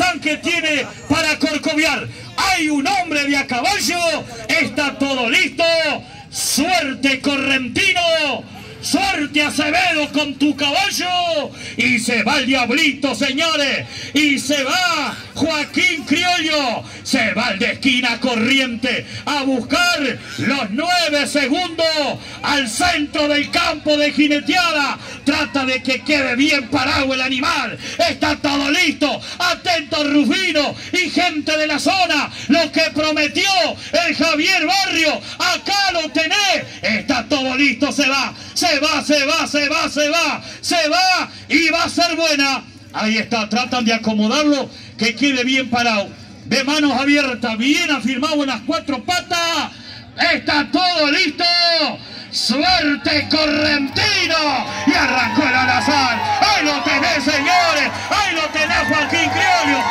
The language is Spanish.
Alazán que tiene para corcoviar. Hay un hombre de a caballo, está todo listo. Suerte Correntino. Suerte Acevedo con tu caballo. Y se va el Diablito, señores. Y se va Joaquín Criollo. Se va el de esquina corriente a buscar los 9 segundos al centro del campo de jineteada. Trata de que quede bien parado el animal. Está todo listo. Atento Rufino y gente de la zona. Lo que prometió el Javier Barrio. Acá lo tenés. Está todo listo. Se va. Se va y va a ser buena. Ahí está, tratan de acomodarlo, que quede bien parado. De manos abiertas, bien afirmado en las 4 patas. Está todo listo. Suerte Correntino. Y arrancó el Alazán. Ahí lo tenés, señores. Ahí lo tenés, Joaquín Criollo.